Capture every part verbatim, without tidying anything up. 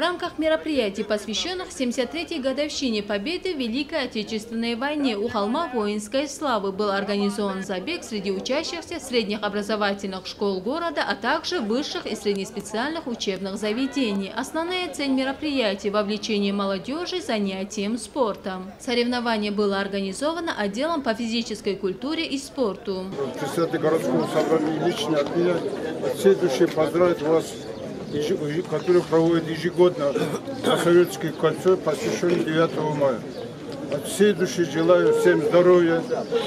рамках мероприятий, посвященных семьдесят третьей годовщине победы в Великой Отечественной войне, у холма воинской славы был организован забег среди учащихся средних образовательных школ города, а также высших и среднеспециальных учебных заведений. Основная цель мероприятия – вовлечение молодежи занятием спортом. Соревнование было организовано отделом по физической культуре и спорту. Председатель городского собрания лично от меня от всей души поздравить вас, который проводит ежегодно Советское кольцо, посвященное девятого мая. От всей души желаю всем здоровья.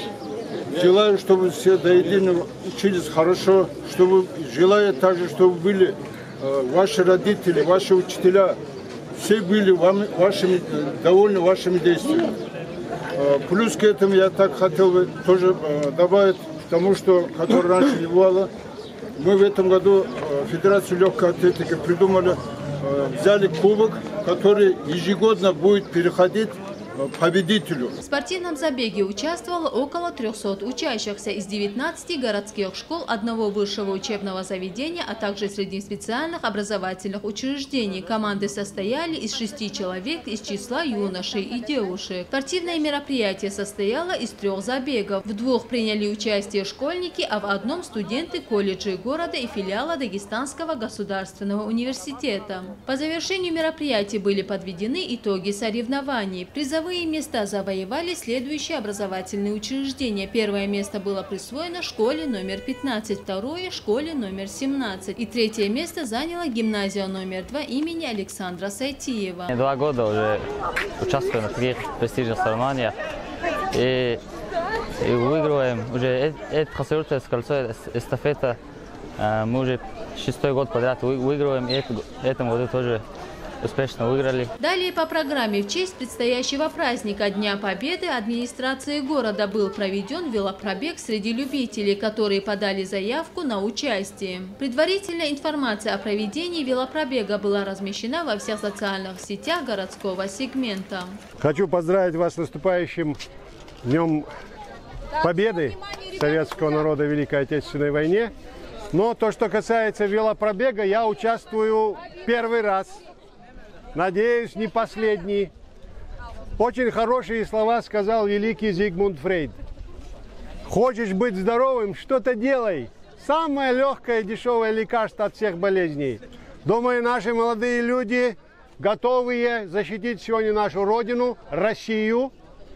Желаю, чтобы все до единого учились хорошо, чтобы желаю также, чтобы были э, ваши родители, ваши учителя, все были вами, вашими, довольны вашими действиями. Э, плюс к этому я так хотел бы тоже э, добавить к тому, что, которое раньше не бывало. Мы в этом году э, Федерацию легкой атлетики придумали, э, взяли кубок, который ежегодно будет переходить победителю. В спортивном забеге участвовало около трёхсот учащихся из девятнадцати городских школ, одного высшего учебного заведения, а также среднеспециальных образовательных учреждений. Команды состояли из шести человек из числа юношей и девушек. Спортивное мероприятие состояло из трех забегов. В двух приняли участие школьники, а в одном студенты колледжей города и филиала Дагестанского государственного университета. По завершению мероприятия были подведены итоги соревнований. Призовые места завоевали следующие образовательные учреждения. Первое место было присвоено школе номер пятнадцать, второе – школе номер семнадцать. И третье место заняла гимназия номер два имени Александра Сайтиева. Два года уже участвую на таких престижных соревнованиях и, и выигрываем. Уже это Хасавюртское кольцо, эстафета, мы уже шестой год подряд выигрываем, и этому году тоже успешно выиграли. Далее по программе в честь предстоящего праздника Дня Победы администрации города был проведен велопробег среди любителей, которые подали заявку на участие. Предварительная информация о проведении велопробега была размещена во всех социальных сетях городского сегмента. Хочу поздравить вас с наступающим Днем Победы советского народа в Великой Отечественной войне. Но то, что касается велопробега, я участвую первый раз. Надеюсь, не последний. Очень хорошие слова сказал великий Зигмунд Фрейд. Хочешь быть здоровым, что-то делай. Самое легкое и дешевое лекарство от всех болезней. Думаю, наши молодые люди, готовые защитить сегодня нашу родину, Россию,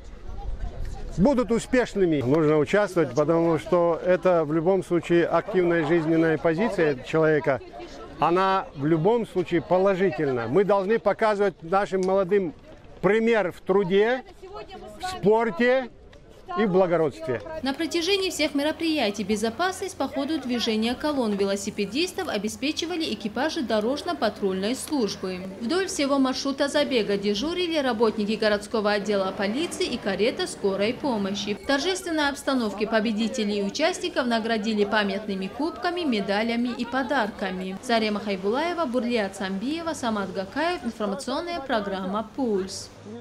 будут успешными. Нужно участвовать, потому что это в любом случае активная жизненная позиция человека. Она в любом случае положительна. Мы должны показывать нашим молодым пример в труде, в спорте и в благородстве. На протяжении всех мероприятий безопасность по ходу движения колонн велосипедистов обеспечивали экипажи дорожно-патрульной службы. Вдоль всего маршрута забега дежурили работники городского отдела полиции и карета скорой помощи. В торжественной обстановке победителей и участников наградили памятными кубками, медалями и подарками. Зарема Хайбулаева, Бурлият Самбиева, Самат Гакаев. Информационная программа «Пульс».